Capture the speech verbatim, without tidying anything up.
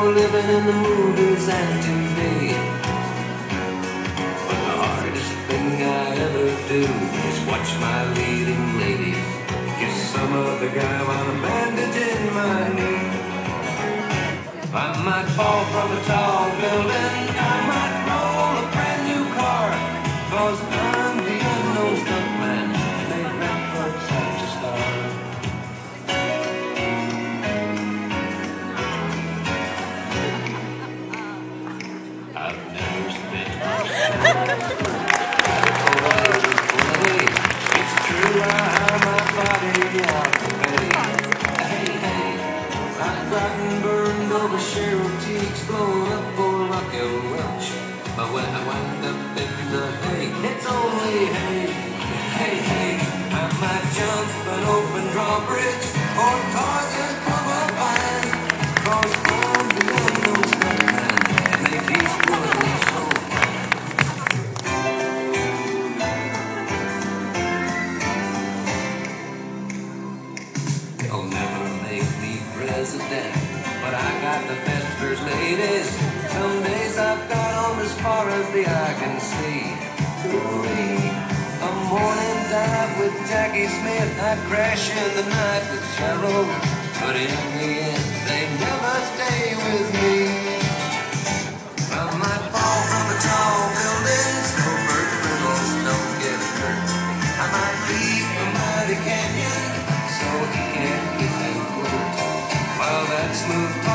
living in the movies and T V. But the hardest thing I ever do is watch my leading lady kiss some other guy while I'm bandaging my knee. I might fall from a tall building, I might roll a brand new car, 'cause I'm the unknown stuntman, made right for such a star. I've never spent much time. It's true, I have my body out to pay. Hey, hey, I've gotten burned over Cheryl cheeks, blown up for Lucky Welch. But when I wind up in the hay, it's only hay. Hey, hey, I might jump an open drawbridge or Tarzan from a vine, 'cause I'm the unknown stuntman, and they keep pulling me so. They'll never make me president, but I got the best first ladies. Some days I've got them as far as the eye can see. Ooh-wee. A morning dive with Jackie Smith, I'd crash in the night with Cheryl, but in the end they never stay with me. I might fall from a tall building so Burt Reynolds don't get hurt. I might leap a mighty canyon so he can't get me hurt. While that smooth